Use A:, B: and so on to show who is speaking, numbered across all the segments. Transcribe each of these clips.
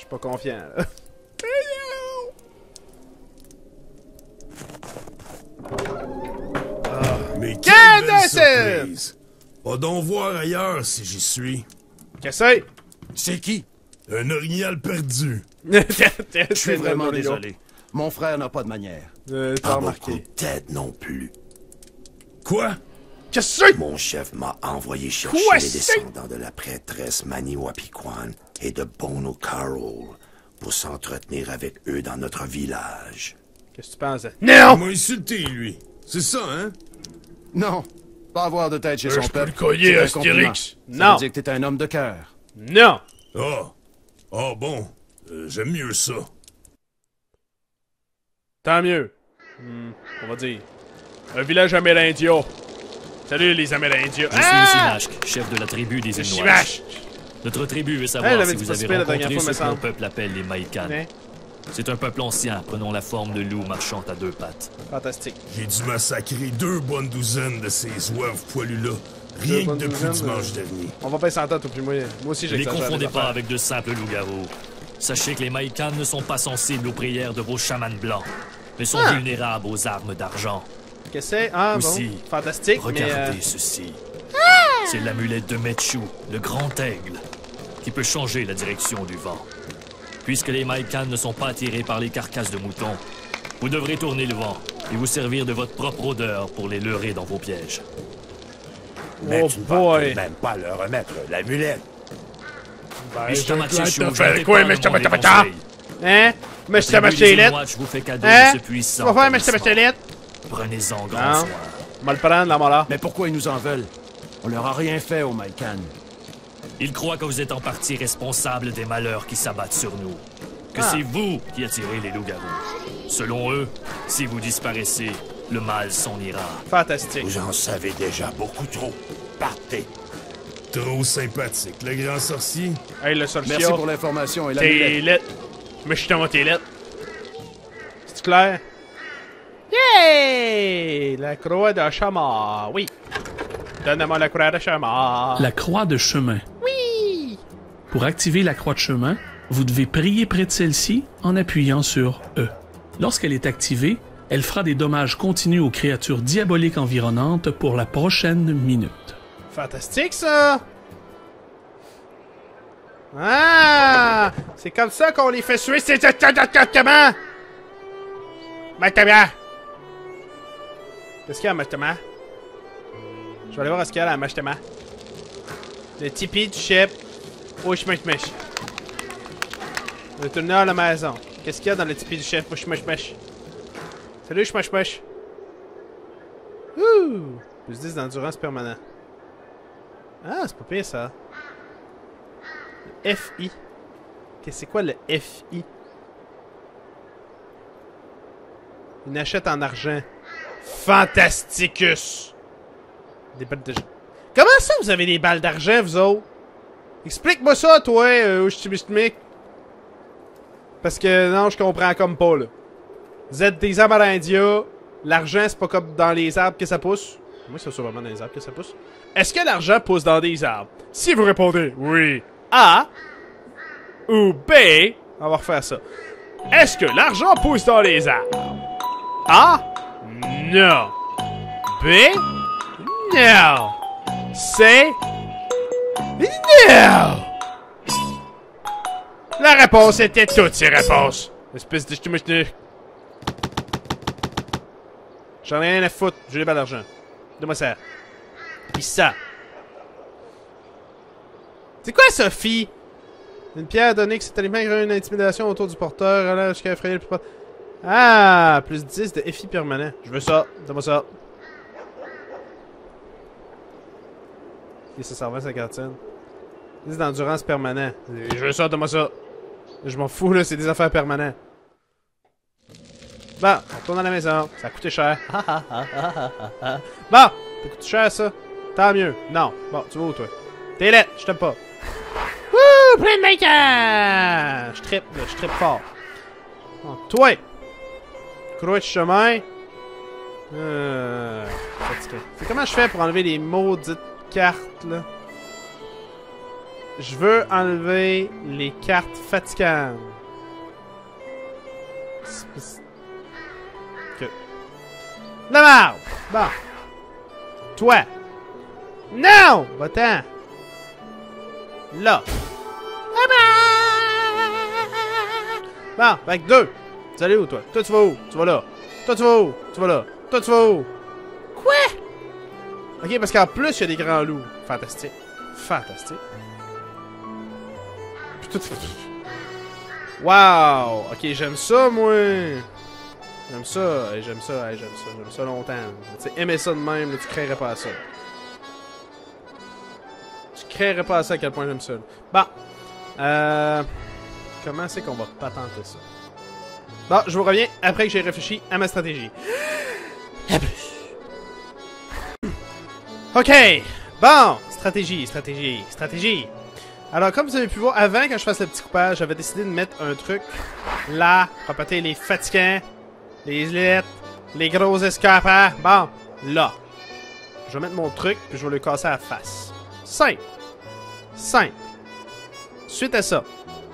A: suis pas confiant, là.
B: Mais quelle belle
A: Candace!
B: surprise! Va donc voir ailleurs si j'y suis.
A: Qu'est-ce que
C: C'est qui?
B: Un orignal perdu.
A: c'est?
C: Je suis vraiment désolé. Mon frère n'a pas de manière.
A: T'as
D: Pas beaucoup
A: remarqué.
D: de tête non plus.
B: Quoi?
A: Qu'est-ce que c'est?
D: Mon chef m'a envoyé chercher
A: Quoi,
D: les
A: c'est?
D: descendants de la prêtresse Maniwapikwan et de Bono Carol pour s'entretenir avec eux dans notre village.
A: Qu'est-ce que tu penses?
B: Il
A: Non!
B: m'a insulté, lui. C'est ça, hein?
C: Non, pas avoir de tête chez son
B: je peux
C: peuple.
B: le cogner,
C: c'est un
B: Astérix.
C: compliment. Ça
A: Non.
C: veut dire que t'es un homme de cœur.
A: Non!
B: Ah. Ah bon. J'aime mieux ça.
A: Tant mieux. On va dire. Un village amérindien. Salut les Amérindiens.
E: Je suis Simashk, chef de la tribu des
A: C'est
E: Inuits.
A: Chivache!
E: Notre tribu veut
A: Elle
E: savoir
A: avait
E: si
A: dit
E: vous
A: pas
E: avez
A: si pire la dernière
E: rencontré
A: fois,
E: ce
A: me
E: que mon
A: semble.
E: peuple appelle les Maïkan.
A: Hein?
E: C'est un peuple ancien, prenant la forme de loups marchant à deux pattes.
A: Fantastique.
B: J'ai dû massacrer 2 bonnes douzaines de ces zouaves poilus-là. Rien que
A: bonnes
B: depuis
A: douzaines,
B: dimanche dernier.
A: On va pas s'entendre, toi puis moi. Moi aussi,
E: Ne les
A: j'exagère.
E: confondez
A: les
E: pas
A: affaires.
E: avec de simples loups-garous. Sachez que les Maïkan ne sont pas sensibles aux prières de vos chamans blancs, mais sont vulnérables aux armes d'argent.
A: Qu'est-ce que c'est? Ah,
E: Aussi,
A: bon. Fantastique, mais...
E: Regardez ceci. C'est l'amulette de Mechu, le grand aigle, qui peut changer la direction du vent. Puisque les Maïkan ne sont pas attirés par les carcasses de moutons, vous devrez tourner le vent et vous servir de votre propre odeur pour les leurrer dans vos pièges.
D: Mais
A: Oh
D: tu ne vas
A: boy.
D: même pas leur remettre l'amulette.
A: Ben,
E: Mishtamacheshu,
A: je
E: je
A: faire
E: n'ai
A: quoi,
E: pas de
A: Mishtamacheshu?
E: mon conseil.
A: Hein? Mais je t'ai
E: La tribu
A: acheté
E: des
A: les lettres.
E: Inuits vous fait cadeau
A: Hein?
E: de ce
A: Tu
E: puissant
A: vas faire, mais je t'ai
E: talisman.
A: acheté les lettres.
E: Prenez-en grand
A: Non.
E: soin.
A: On va le prendre, la mola.
C: Mais pourquoi ils nous en veulent? On leur a rien fait au Maïkan.
E: Ils croient que vous êtes en partie responsable des malheurs qui s'abattent sur nous. Que
A: Ah.
E: c'est vous qui attirez les loups-garous. Selon eux, si vous disparaissez, le mal s'en ira.
A: Fantastique.
D: Vous en savez déjà beaucoup trop. Partez.
B: Trop sympathique, le grand sorcier.
A: Hey, le sorcier.
C: Merci pour l'information et
A: Tes
C: l'amulette.
A: lettres. Mais je suis dans tes lettres. C'est clair? Yay! La croix de chemin. Oui. Donne-moi la croix de chemin.
F: La croix de chemin.
A: Oui!
F: Pour activer la croix de chemin, vous devez prier près de celle-ci en appuyant sur E. Lorsqu'elle est activée, elle fera des dommages continus aux créatures diaboliques environnantes pour la prochaine minute.
A: Fantastique, ça! Ah! C'est comme ça qu'on les fait suer, c'est exactement! Matama! Qu'est-ce qu'il y a, Matama? Je vais aller voir ce qu'il y a, là, Matama. Le tipi du chef. Ouch-mech-mech. Retourner à la maison. Qu'est-ce qu'il y a dans le tipi du chef? Ouch-mech-mech. Salut, Ouch-mech-mech. Ouh! Plus 10 d'endurance permanent. Ah, c'est pas pire, ça. Le FI. C'est quoi le FI? Une achète en argent. Fantasticus! Des balles de... Comment ça, vous avez des balles d'argent, vous autres? Explique-moi ça, toi, Ouchtimistmic. Parce que, non, je comprends comme pas, là. Vous êtes des Amérindiens. L'argent, c'est pas comme dans les arbres que ça pousse. Moi, c'est sûrement dans les arbres que ça pousse. Est-ce que l'argent pousse dans des arbres? Si vous répondez oui, A ou B, on va refaire ça. Est-ce que l'argent pousse dans les arbres? A? Non. B? Non. C? Non. La réponse était toutes ces réponses. Espèce de ch'tumach'tumach. J'en ai rien à foutre, j'ai pas d'argent. Donne-moi ça. Pis ça. C'est quoi, Sophie? Une pierre donnée que cet aliment crée une intimidation autour du porteur, allant jusqu'à effrayer le plus proche. Ah! Plus 10 de FI permanent. Je veux ça. Donne-moi ça. Et ça s'en va, 50 cents. 10 d'endurance permanent. Je veux ça, donne-moi ça. Je m'en fous, là, c'est des affaires permanentes. Bon, on retourne à la maison. Ça a coûté cher. Bon, ça coûte cher, ça. Tant mieux. Non. Bon, tu vas où, toi? T'es laid, je t'aime pas. Wouh! Plein de bacon! Je trippe, là, je trippe fort. Bon, toi! Croix de chemin. Fatigué. C'est comment je fais pour enlever les maudites cartes, là? Je veux enlever les cartes fatigantes. Ok. La merde! Bon. Toi. Non! Va-t'en. Là. Bon, avec 2. Tu allais où, toi? Toi, tu vas où? Tu vas là. Toi, tu vas où? Tu vas là. Toi, tu vas où? Quoi? Ok, parce qu'en plus, il y a des grands loups. Fantastique. Fantastique. Puis tout... Wow! Ok, j'aime ça, moi! J'aime ça, hey, j'aime ça, hey, j'aime ça longtemps. Tu sais, aimer ça de même, là, tu créerais pas à ça. Tu créerais pas à ça à quel point j'aime ça. Bon. Comment c'est qu'on va patenter ça? Bon, je vous reviens après que j'ai réfléchi à ma stratégie. À plus. Ok. Bon. Stratégie. Alors, comme vous avez pu voir, avant que je fasse le petit coupage, j'avais décidé de mettre un truc là, pour péter les fatigants, les lettres, les gros escapades. Bon, là. Je vais mettre mon truc, puis je vais le casser à la face. Simple. Suite à ça.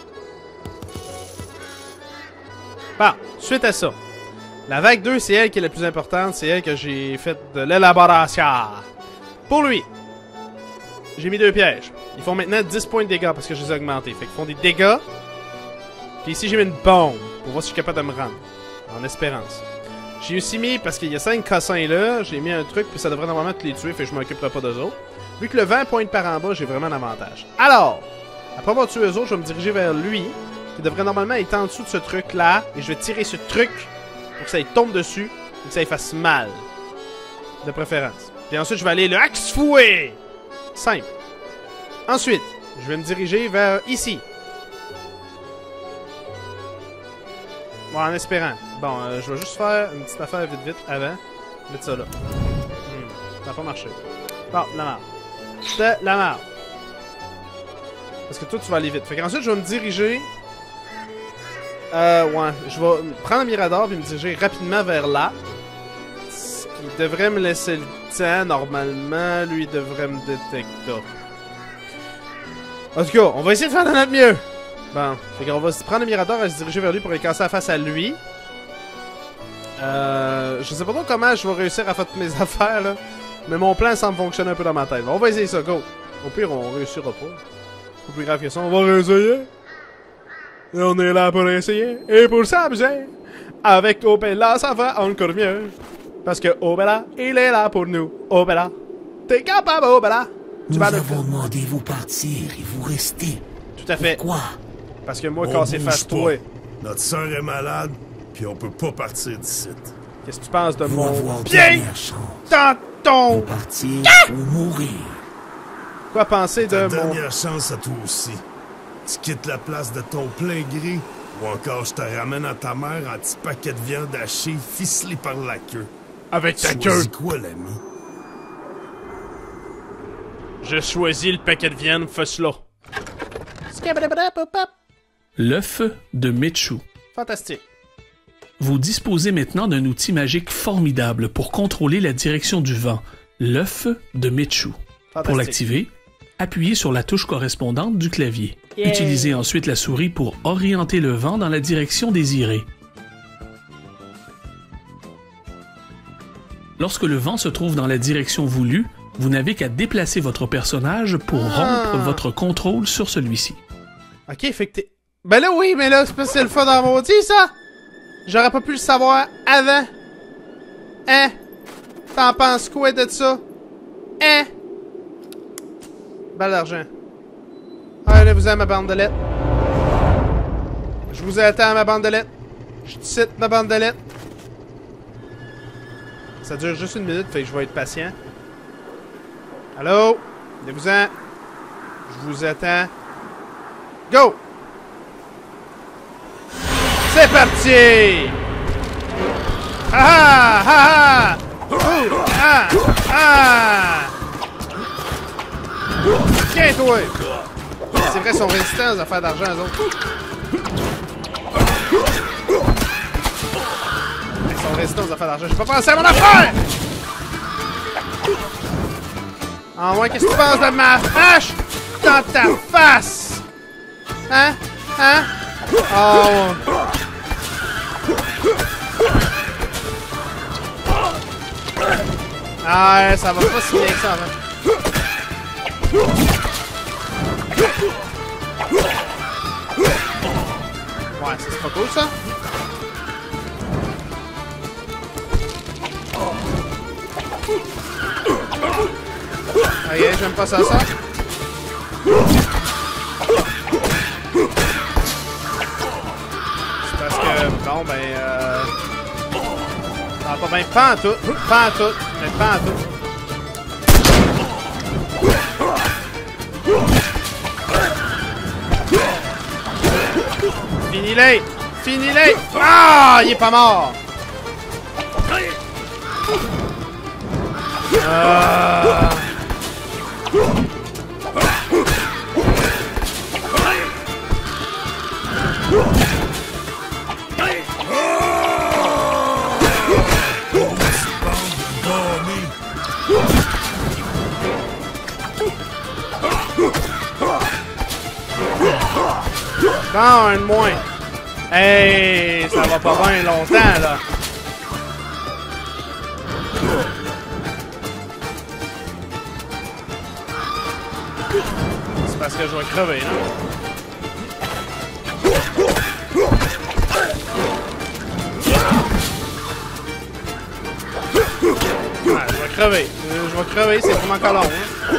A: Bon, suite à ça. La vague 2, c'est elle qui est la plus importante. C'est elle que j'ai fait de l'élaboration. Pour lui, j'ai mis 2 pièges. Ils font maintenant 10 points de dégâts parce que je les ai augmentés. Fait qu'ils font des dégâts. Puis ici, j'ai mis une bombe pour voir si je suis capable de me rendre. En espérance. J'ai aussi mis, parce qu'il y a 5 cossins là, j'ai mis un truc, puis ça devrait normalement te les tuer, fait que je m'occuperai pas d'eux autres. Vu que le vent pointe par en bas, j'ai vraiment un avantage. Alors, après avoir tué eux autres, je vais me diriger vers lui, qui devrait normalement être en dessous de ce truc-là, et je vais tirer ce truc pour que ça lui tombe dessus, et que ça lui fasse mal. De préférence. Puis ensuite, je vais aller le axe fouet! Simple. Ensuite, je vais me diriger vers ici. Bon, en espérant. Bon, je vais juste faire une petite affaire vite avant. Mettre ça là. Ça n'a pas marché. Bon, la merde. De la merde. Parce que toi, tu vas aller vite. Fait qu'ensuite, je vais me diriger... ouais. Je vais prendre un mirador et me diriger rapidement vers là. Ce qui devrait me laisser le temps. Normalement, lui, il devrait me détecter. En tout cas, on va essayer de faire de notre mieux. Bon, fait qu'on va se prendre le mirador et se diriger vers lui pour lui casser la face à lui. Je sais pas trop comment je vais réussir à faire toutes mes affaires, là. Mais mon plan semble fonctionner un peu dans ma tête. On va essayer ça, go. Au pire, on réussira pas. Pas plus grave que ça, on va réessayer. Et on est là pour essayer. Et pour s'amuser. Avec Obella, ça va encore mieux. Parce que Obella, il est là pour nous. Obella, t'es capable, Obella.
D: Nous avons demandé vous partir et vous restez.
A: Tout à fait.
D: Pourquoi?
A: Parce que moi,
B: On
A: casser
B: bouge
A: face
B: pas.
A: toi.
B: Notre sœur est malade, puis on peut pas partir d'ici.
A: Qu'est-ce que tu penses de
D: Vous
A: mon
D: avoir
A: pied
D: dernière chance.
A: dans ton...
D: Pour partir ou mourir.
A: Quoi penser de
B: Ta
A: mon...
B: dernière chance à toi aussi. Tu quittes la place de ton plein gré, ou encore je te ramène à ta mère un petit paquet de viande hachée ficelé par la queue.
A: Avec ta queue.
B: Choisis quoi, l'ami?
A: Je choisis le paquet de viande là.
F: L'œuf de Mitchu.
A: Fantastique.
F: Vous disposez maintenant d'un outil magique formidable pour contrôler la direction du vent, l'œuf de Mitchu.
A: Fantastique.
F: Pour l'activer, appuyez sur la touche correspondante du clavier.
A: Yeah.
F: Utilisez ensuite la souris pour orienter le vent dans la direction désirée. Lorsque le vent se trouve dans la direction voulue, vous n'avez qu'à déplacer votre personnage pour rompre votre contrôle sur celui-ci.
A: Ok, fait que t'es... Ben là, oui, mais là, c'est parce que c'est le fun dans mon outil, ça! J'aurais pas pu le savoir avant. Hein? T'en penses quoi de ça? Hein? Balle d'argent. Allez-vous-en, ma bande de lettres. Je vous attends, ma bande de lettres. Je te cite, ma bande de lettres. Ça dure juste 1 minute, fait que je vais être patient. Allô? Allez-vous-en. Je vous attends. Go! C'est parti! Ah ah ah! Ouh! Ah! Ah! Tiens, toi! C'est vrai, ils sont résistants aux affaires d'argent, eux autres. Ils sont résistants aux affaires d'argent. J'ai pas pensé à mon affaire! Ah ouais, qu'est-ce que tu penses de ma hache? Dans Dans ta face! Hein? Hein? Oh! Ah, ça va pas si bien que ça, hein? Ouais, ça c'est pas cool, ça? Ok, j'aime pas ça. C'est parce que, bon, ben, ça va pas bien. Pas en tout, mais pas en tout. Finis-les! Finis-les! Ah! Il est pas mort! Bon, un de moins. Hey, ça va pas bien longtemps, là. C'est parce que je vais crever, là. Ouais, je vais crever. Je vais crever, c'est vraiment encore long, hein.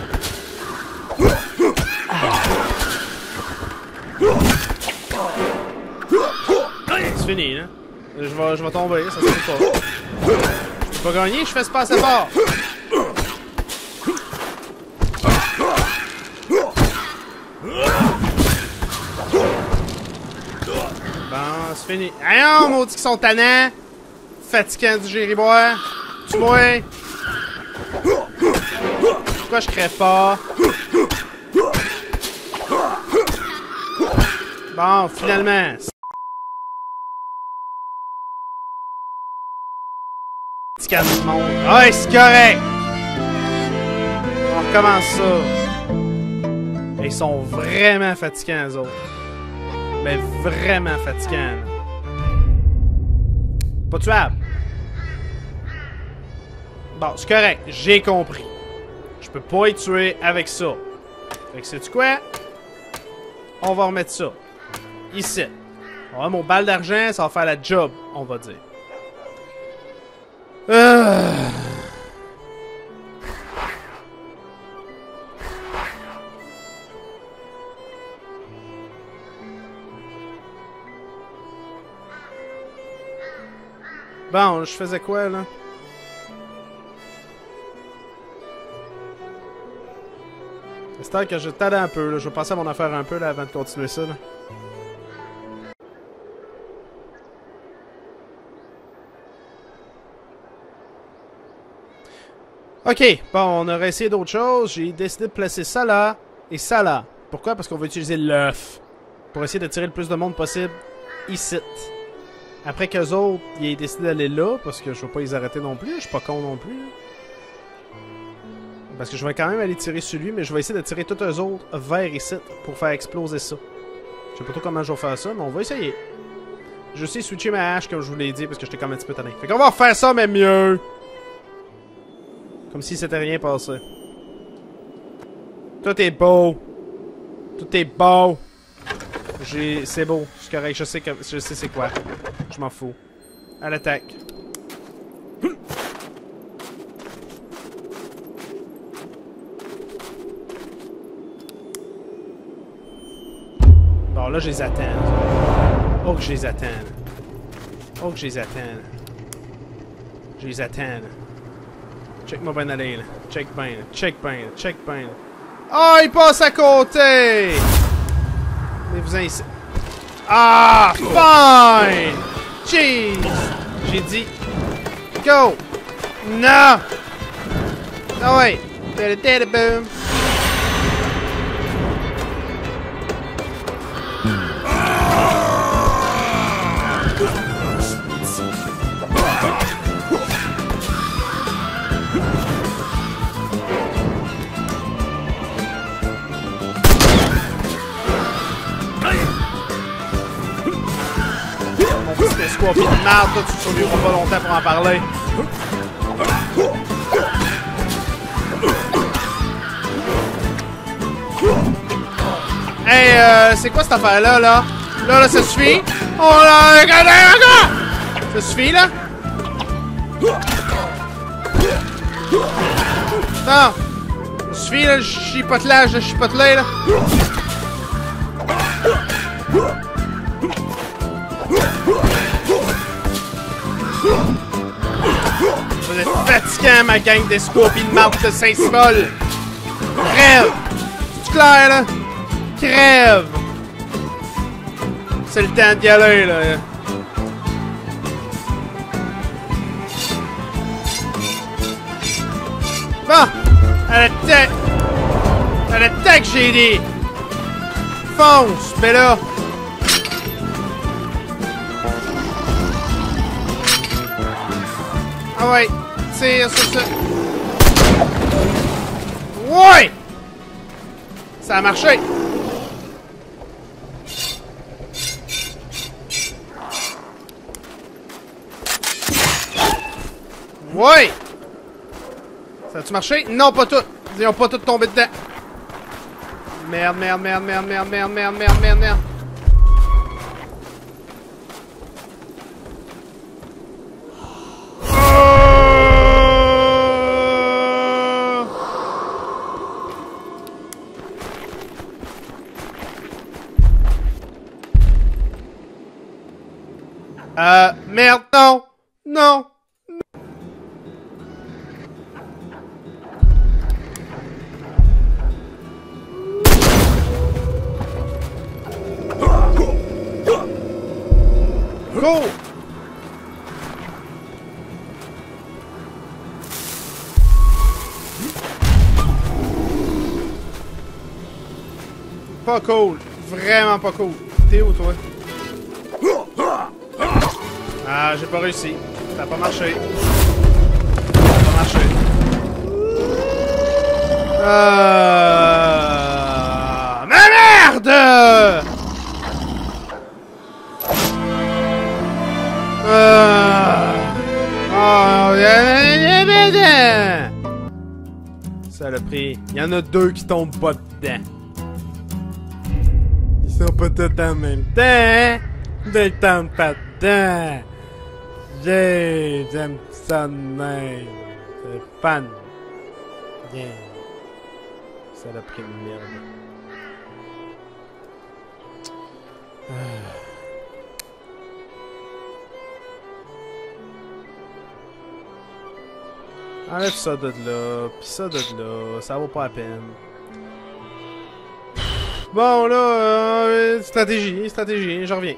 A: C'est fini, là. Je vais tomber, ça se fait pas. Je peux pas gagner, je fais ce pas assez fort. Bon, c'est fini. Allons, maudits qui sont tannants. Fatigants du gériboire. Tue-moi. Pourquoi je crève pas? Bon, finalement. Petit casse monde. Ouais, c'est correct. On recommence ça. Ils sont vraiment fatigants, eux autres. Mais vraiment fatigants. Pas tuable. Bon, c'est correct. J'ai compris. Je peux pas y tuer avec ça. Fait que sais-tu quoi? On va remettre ça. Ici. Ouais, mon balle d'argent, ça va faire la job, on va dire. Bon, je faisais quoi, là? C'est que je t'aide un peu, là. Je vais passer à mon affaire un peu, là, avant de continuer ça, là. Ok, bon, on aurait essayé d'autres choses. J'ai décidé de placer ça là et ça là. Pourquoi? Parce qu'on va utiliser l'œuf pour essayer de tirer le plus de monde possible ici. Après qu'eux autres, ils aient décidé d'aller là, parce que je vais pas les arrêter non plus. Je suis pas con non plus. Parce que je vais quand même aller tirer sur lui, mais je vais essayer de tirer tous eux autres vers ici pour faire exploser ça. Je sais pas trop comment je vais faire ça, mais on va essayer. Je vais aussi switcher ma hache, comme je vous l'ai dit, parce que j'étais quand même un petit peu tanné. Fait qu'on va refaire ça, mais mieux. Comme si c'était rien passé. Tout est beau. Tout est beau. C'est beau. C'est correct. Je sais c'est quoi. Je m'en fous. À l'attaque. Bon, là, je les attends. Oh, que je les attends. Oh, que je les attends. Je les attends. Check-moi bien aller, là. Check bien, check bien, check bien. Ah, oh, il passe à côté! Mais vous ici. Ah, fine! Jeez! J'ai dit. Go! Non! Ah ouais! Boom! scorpions de merde, toi, tu survivras pas longtemps pour en parler. Hey, c'est quoi cette affaire-là, là? Là, ça suffit? Oh là, regardez! Ça suffit, là? Non! Ça suffit, là, le chipotelage, le chipotelé, là? Vous êtes fatigant, ma gang de scorpions de marde de Saint-Simon! Crève! C'est clair, là? Crève! C'est le temps d'y aller, là. Bon! À l'attaque, j'ai dit! Fonce! Mais là... Ah ouais! Tire sur ça! Ouais! Ça a marché! Ouais! Ça a-tu marché? Non, pas tout! Ils ont pas tout tombé dedans! Merde, merde, merde, merde, merde, merde, merde, merde, merde, merde! Merde, non! Non! Go! Pas cool. Vraiment pas cool. T'es où, toi? Ah, j'ai pas réussi. Ça a pas marché. Ça a pas marché. Mais merde! Ça l'a pris. Il y en a deux qui tombent pas dedans. Ils sont pas tous en même temps. Ils tombent pas dedans. J'aime ça de même. C'est fun. Yeah. Ça l'a pris de merde. Enlève ça de là, pis ça de là, ça vaut pas la peine. Bon là, stratégie, je reviens.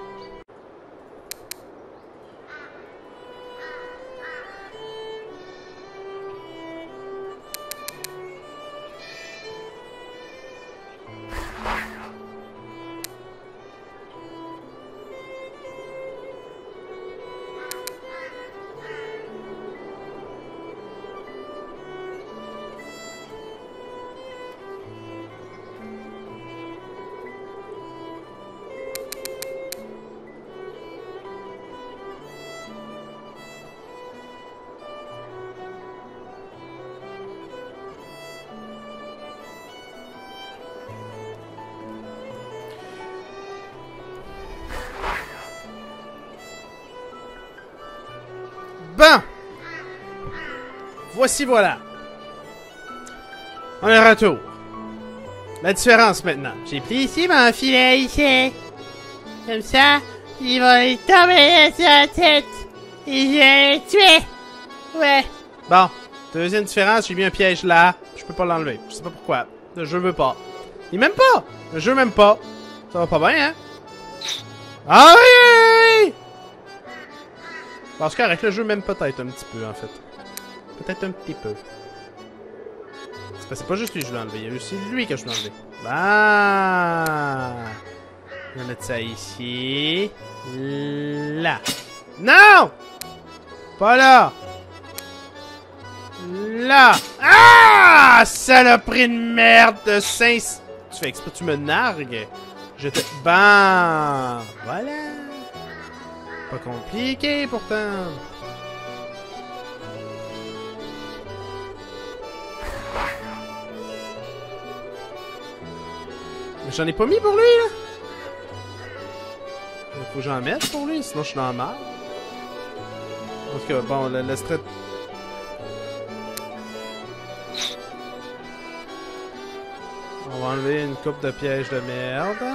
A: Bon! Voici, voilà. On est de retour. La différence maintenant. J'ai pris ici mon filet ici. Comme ça, il va y tomber sur la tête. Et je vais le tuer. Ouais. Bon. Deuxième différence, j'ai mis un piège là. Je peux pas l'enlever. Je sais pas pourquoi. Le jeu veut pas. Il m'aime pas. Le jeu m'aime pas. Ça va pas bien, hein? Ah oui! Parce qu'avec le jeu m'aime peut-être un petit peu, en fait. Peut-être un petit peu. C'est pas juste lui que je voulais enlever. Il y a aussi lui que je voulais enlever. Bah. On va mettre ça ici. Là. Non! Pas là. Là. Ah! Saloperie de merde de Saint... Tu fais exprès, tu me nargues. Je te... Bon. Voilà. Pas compliqué, pourtant. Mais j'en ai pas mis pour lui, là. Faut que j'en mette pour lui, sinon je suis dans la merde. Parce que, bon, la strat... On va enlever une coupe de pièges de merde.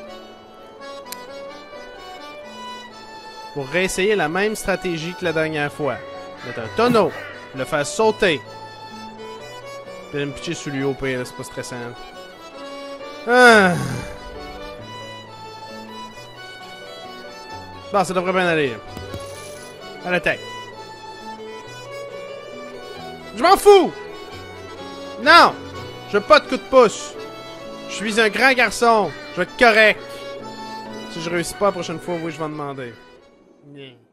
A: Pour réessayer la même stratégie que la dernière fois. Mettre un tonneau, le faire sauter. Puis me pitcher sur lui au pire, c'est pas stressant. Ah. Bon, ça devrait bien aller. À la tête. Je m'en fous! Non! Je veux pas de coup de pouce. Je suis un grand garçon. Je vais être correct. Si je réussis pas la prochaine fois, oui, je vais en demander. Yeah.